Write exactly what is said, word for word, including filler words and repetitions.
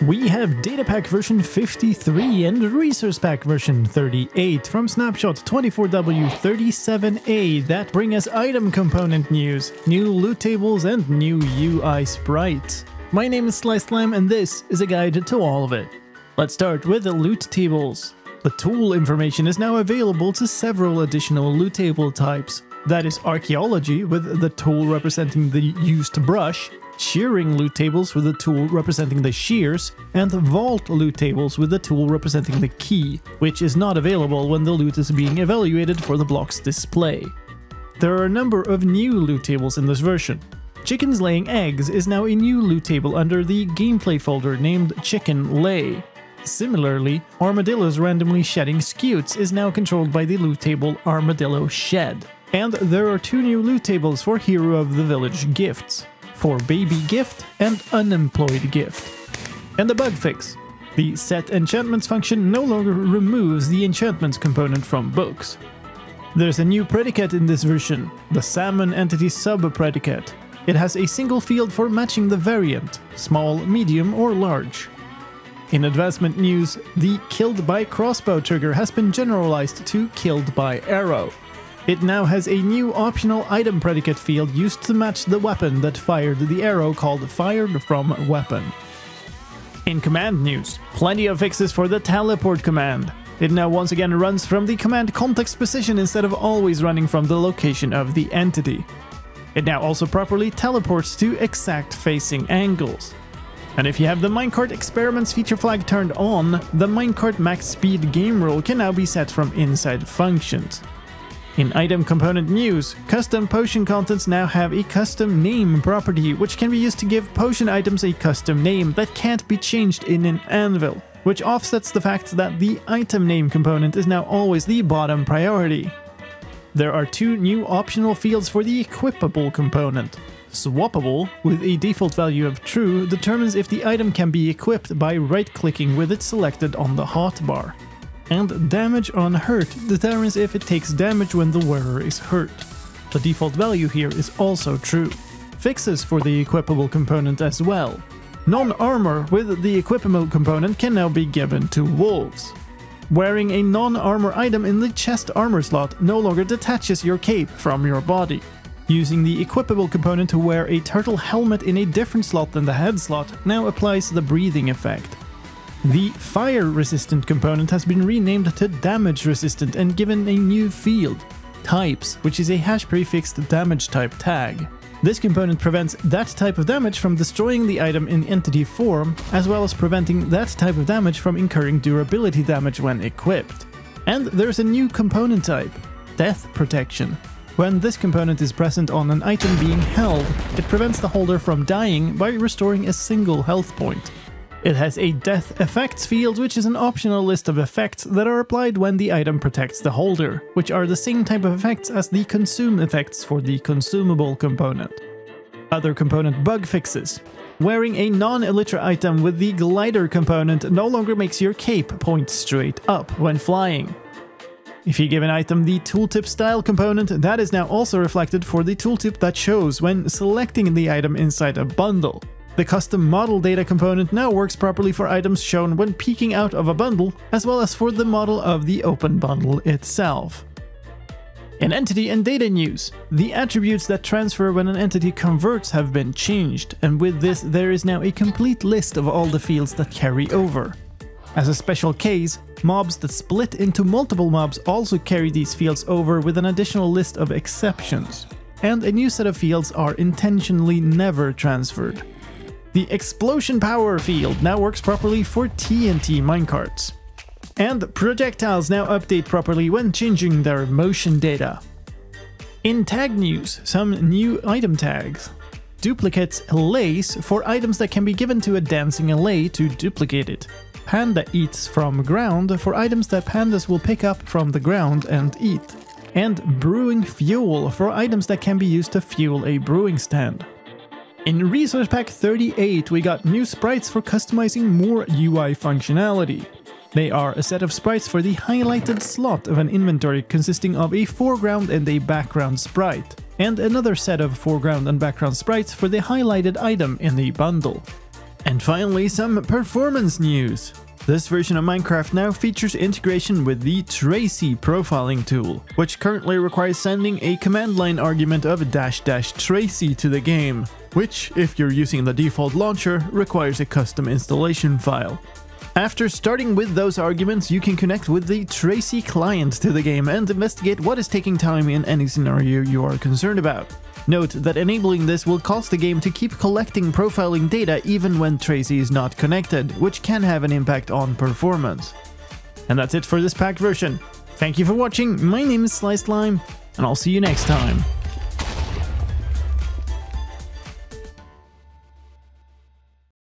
We have Data Pack version fifty-three and Resource Pack version thirty-eight from Snapshot twenty-four W thirty-seven A that bring us item component news, new loot tables, and new U I sprites. My name is SliceSlam and this is a guide to all of it. Let's start with the loot tables. The tool information is now available to several additional loot table types. That is archaeology with the tool representing the used brush, shearing loot tables with the tool representing the shears, and vault loot tables with the tool representing the key, which is not available when the loot is being evaluated for the block's display. There are a number of new loot tables in this version. Chickens laying eggs is now a new loot table under the gameplay folder named Chicken Lay. Similarly, armadillos randomly shedding scutes is now controlled by the loot table Armadillo Shed. And there are two new loot tables for Hero of the Village gifts, for Baby Gift and Unemployed Gift. And a bug fix. The Set Enchantments function no longer removes the enchantments component from books. There's a new predicate in this version, the Salmon Entity Sub-Predicate. It has a single field for matching the variant, small, medium, or large. In advancement news, the Killed by Crossbow trigger has been generalized to Killed by Arrow. It now has a new optional item predicate field used to match the weapon that fired the arrow called Fired from Weapon. In command news, plenty of fixes for the teleport command. It now once again runs from the command context position instead of always running from the location of the entity. It now also properly teleports to exact facing angles. And if you have the Minecart Experiments feature flag turned on, the Minecart Max Speed game rule can now be set from inside functions. In item component news, custom potion contents now have a custom name property, which can be used to give potion items a custom name that can't be changed in an anvil, which offsets the fact that the item name component is now always the bottom priority. There are two new optional fields for the equipable component. Swappable, with a default value of true, determines if the item can be equipped by right-clicking with it selected on the hotbar. And damage on hurt determines if it takes damage when the wearer is hurt. The default value here is also true. Fixes for the equipable component as well. Non-armor with the equipable component can now be given to wolves. Wearing a non-armor item in the chest armor slot no longer detaches your cape from your body. Using the equipable component to wear a turtle helmet in a different slot than the head slot now applies the breathing effect. The fire resistant component has been renamed to damage resistant and given a new field, types, which is a hash prefixed damage type tag. This component prevents that type of damage from destroying the item in entity form, as well as preventing that type of damage from incurring durability damage when equipped. And there's a new component type, death protection. When this component is present on an item being held, it prevents the holder from dying by restoring a single health point. It has a death effects field, which is an optional list of effects that are applied when the item protects the holder, which are the same type of effects as the consume effects for the consumable component. Other component bug fixes. Wearing a non-elytra item with the glider component no longer makes your cape point straight up when flying. If you give an item the tooltip style component, that is now also reflected for the tooltip that shows when selecting the item inside a bundle. The custom model data component now works properly for items shown when peeking out of a bundle, as well as for the model of the open bundle itself. In entity and data news, the attributes that transfer when an entity converts have been changed, and with this there is now a complete list of all the fields that carry over. As a special case, mobs that split into multiple mobs also carry these fields over with an additional list of exceptions. And a new set of fields are intentionally never transferred. The explosion power field now works properly for T N T minecarts. And projectiles now update properly when changing their motion data. In tag news, some new item tags. Duplicates lace for items that can be given to a dancing allay to duplicate it. Panda eats from ground for items that pandas will pick up from the ground and eat. And brewing fuel for items that can be used to fuel a brewing stand. In Resource Pack thirty-eight, we got new sprites for customizing more U I functionality. They are a set of sprites for the highlighted slot of an inventory consisting of a foreground and a background sprite, and another set of foreground and background sprites for the highlighted item in the bundle. And finally, some performance news. This version of Minecraft now features integration with the Tracy profiling tool, which currently requires sending a command line argument of dash dash Tracy to the game, which, if you're using the default launcher, requires a custom installation file. After starting with those arguments, you can connect with the Tracy client to the game and investigate what is taking time in any scenario you are concerned about. Note that enabling this will cause the game to keep collecting profiling data even when Tracy is not connected, which can have an impact on performance. And that's it for this pack version. Thank you for watching, my name is Sliced Lime, and I'll see you next time.